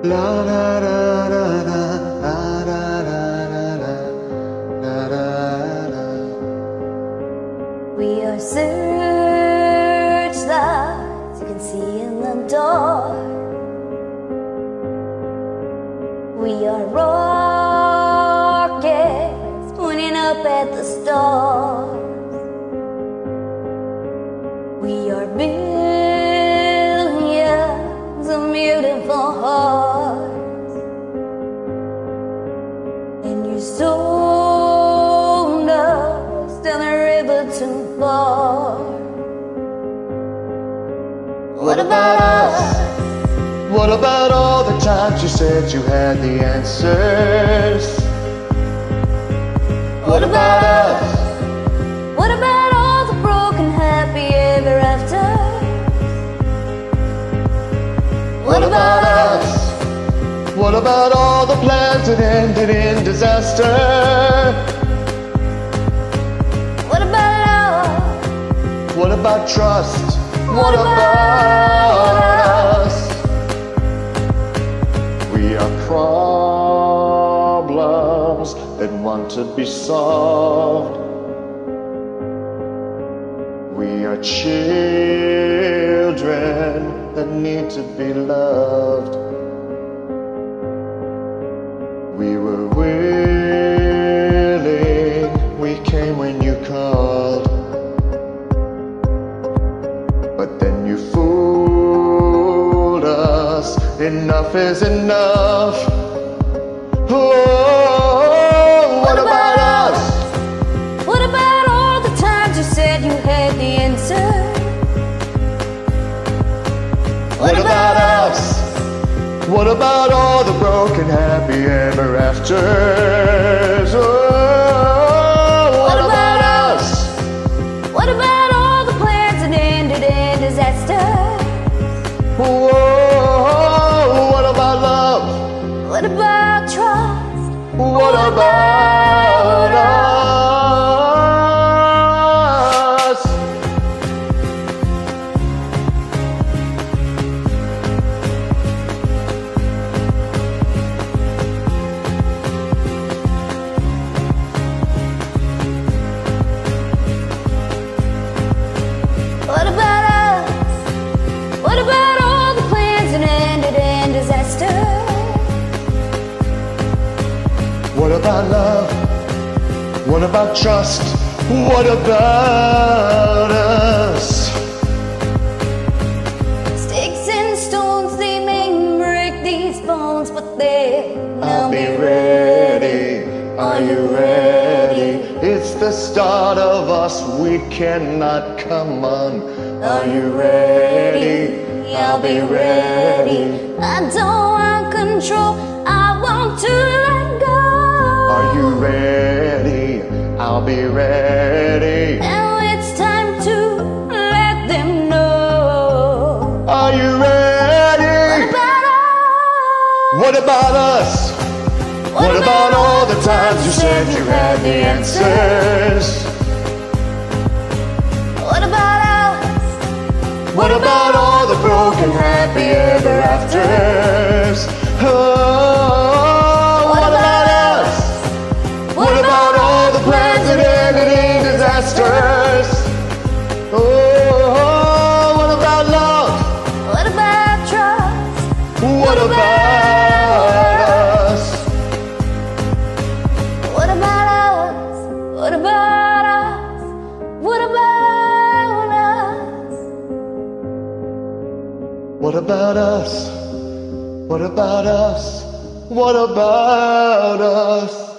La la la la la la la la la la la la. We are searchlights you can see in the dark. We are rockets pointing up at the stars. We are billions of beautiful hearts, and you sold us down the river too far. What about us? What about all the times you said you had the answers? What about us? What about all the broken happy ever after? What about us? What about all the plans that ended in disaster? What about love? What about trust? What about us? We are problems that want to be solved. We are children that need to be loved. We were willing, we came when you called, but then you fooled us. Enough is enough. Oh, what about us? What about all the times you said you had the answer? What about us? What about all the broken happy ever afters? Oh, what about us? What about all the plans that ended in disaster? Oh, what about love? What about trust? What about us? What about us? What about all the plans that ended in disaster? What about love? What about trust? What about us? Sticks and stones, they may break these bones, but they'll I'll never be ready. Are you ready? It's the start of us. We cannot come on. Are you ready? I'll be ready. I don't want control, I want to let go. Are you ready? I'll be ready. Now it's time to let them know. Are you ready? What about us? What about us? What about all the times you said you had the answers? What about us? What about all the broken happy ever afters? Oh, what about us? What about all the plans that ended in disasters? Oh, what about love? What about trust? What about us? What about us? What about us? What about us? What about us? What about us? What about us?